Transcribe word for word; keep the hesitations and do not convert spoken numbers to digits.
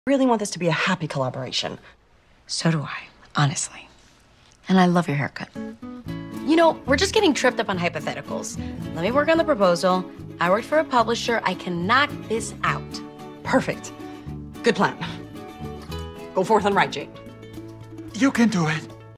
I really want this to be a happy collaboration. So do I, honestly. And I love your haircut. You know, we're just getting tripped up on hypotheticals. Let me work on the proposal. I worked for a publisher. I can knock this out. Perfect. Good plan. Go forth and write, Jane. You can do it.